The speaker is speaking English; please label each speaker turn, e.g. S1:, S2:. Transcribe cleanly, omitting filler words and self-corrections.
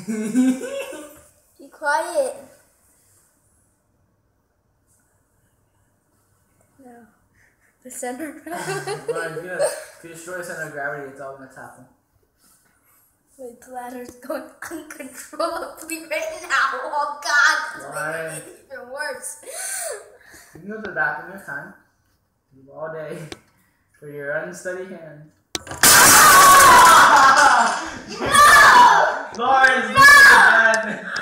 S1: Be quiet. No. The center.
S2: Alright, good. If you destroy the center of gravity, it's all gonna happen.
S1: My bladder's going uncontrollably right now. Oh God, that's making it even worse.
S2: You can go to the bathroom this time. All day. For your unsteady hands.
S1: No!
S2: Lawrence, again!